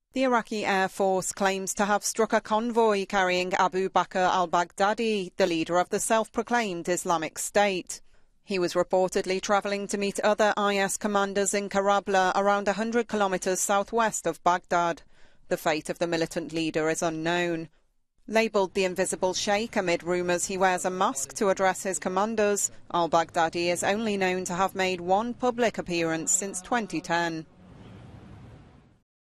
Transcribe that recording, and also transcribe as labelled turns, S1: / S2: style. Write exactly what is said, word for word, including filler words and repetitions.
S1: The Iraqi Air Force claims to have struck a convoy carrying Abu Bakr al-Baghdadi, the leader of the self-proclaimed Islamic State. He was reportedly travelling to meet other I S commanders in Karabla, around one hundred kilometres southwest of Baghdad. The fate of the militant leader is unknown. Labelled the Invisible Sheikh amid rumours he wears a mask to address his commanders, al-Baghdadi is only known to have made one public appearance since twenty ten.